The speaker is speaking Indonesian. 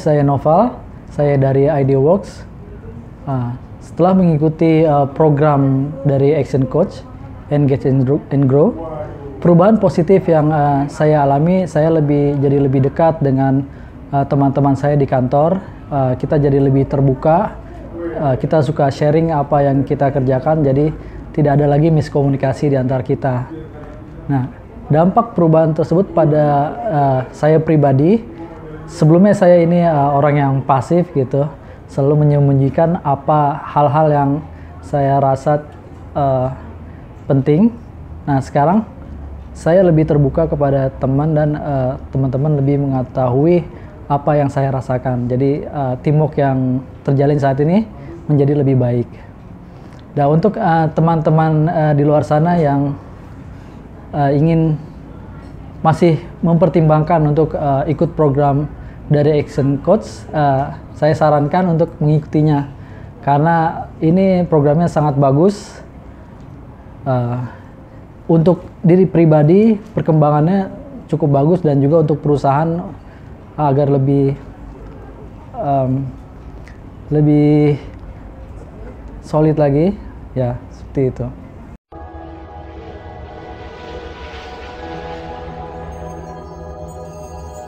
Saya Noval, saya dari Ideaworks. Setelah mengikuti program dari Action Coach, Engage and Grow, perubahan positif yang saya alami, saya jadi lebih dekat dengan teman-teman saya di kantor. Kita jadi lebih terbuka, kita suka sharing apa yang kita kerjakan, jadi tidak ada lagi miskomunikasi di antara kita. Nah, dampak perubahan tersebut pada saya pribadi, sebelumnya saya ini orang yang pasif gitu, selalu menyembunyikan apa hal-hal yang saya rasa penting. Nah, sekarang saya lebih terbuka kepada teman dan teman-teman lebih mengetahui apa yang saya rasakan. Jadi teamwork yang terjalin saat ini menjadi lebih baik. Dan untuk teman-teman di luar sana yang ingin masih mempertimbangkan untuk ikut program dari Action Coach, saya sarankan untuk mengikutinya karena ini programnya sangat bagus. Untuk diri pribadi perkembangannya cukup bagus dan juga untuk perusahaan agar lebih solid lagi, ya seperti itu.